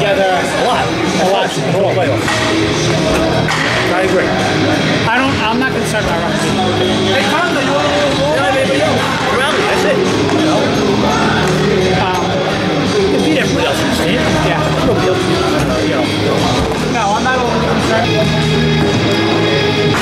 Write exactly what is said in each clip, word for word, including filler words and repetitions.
together a lot. A lot in the whole playoff. I agree. I don't, I'm not concerned about rugby. Hey, Tonto, you want a little ball? Yeah, baby, yo. Rally, that's it. You know? Um, you beat everybody else in the state. Yeah, no deal. You know. No, I'm not overly concerned.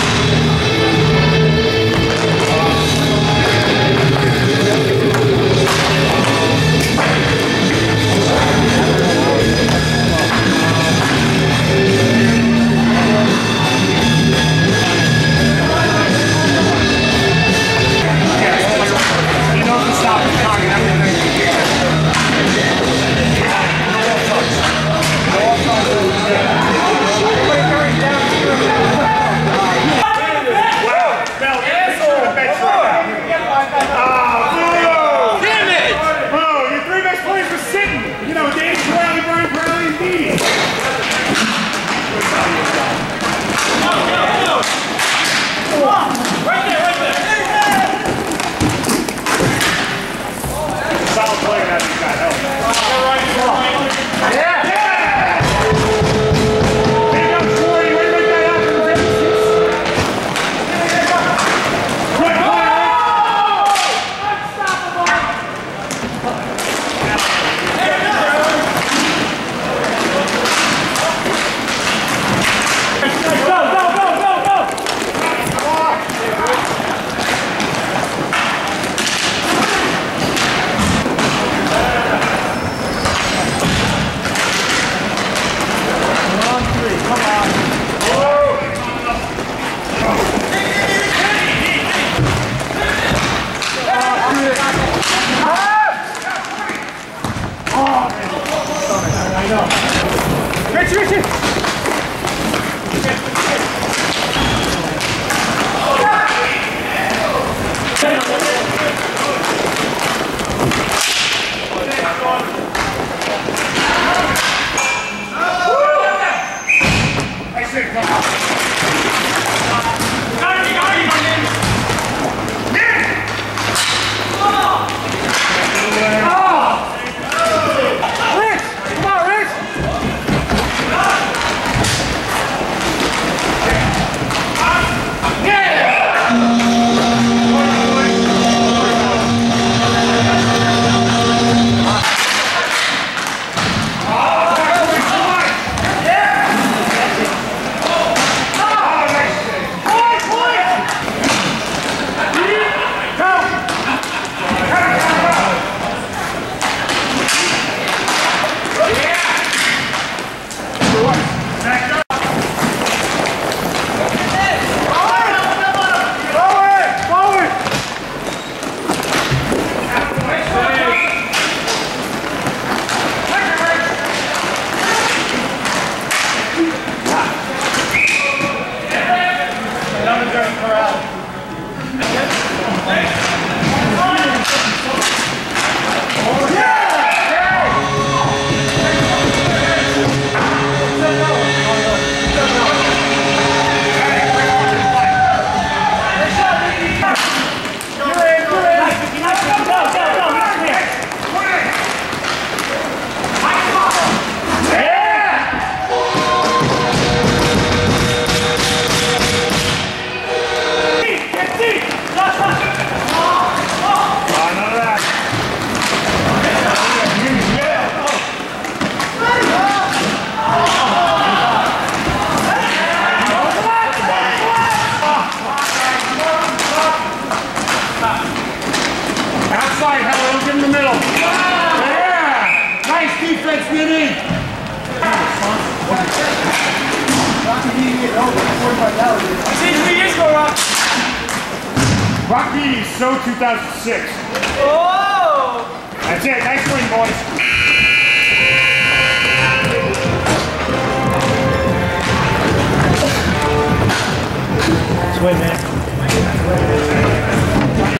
Richie, Richie! Rock Beatty, so two thousand six. Oh! That's it. Nice win, boys. Let's win, man.